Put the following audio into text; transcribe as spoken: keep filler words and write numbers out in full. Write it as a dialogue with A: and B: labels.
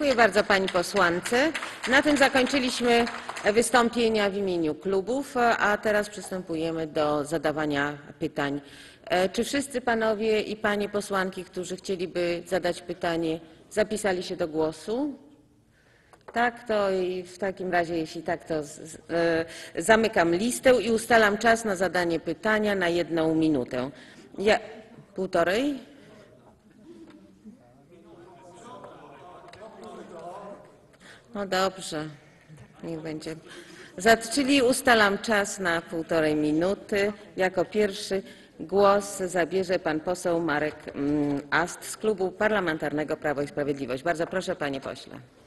A: Dziękuję bardzo pani posłance. Na tym zakończyliśmy wystąpienia w imieniu klubów, a teraz przystępujemy do zadawania pytań. Czy wszyscy panowie i panie posłanki, którzy chcieliby zadać pytanie, zapisali się do głosu? Tak, to i w takim razie, jeśli tak, to z, z, e, zamykam listę i ustalam czas na zadanie pytania na jedną minutę. Ja, półtorej? No dobrze, niech będzie. Czyli ustalam czas na półtorej minuty. Jako pierwszy głos zabierze pan poseł Marek Ast z Klubu Parlamentarnego Prawo i Sprawiedliwość. Bardzo proszę, panie pośle.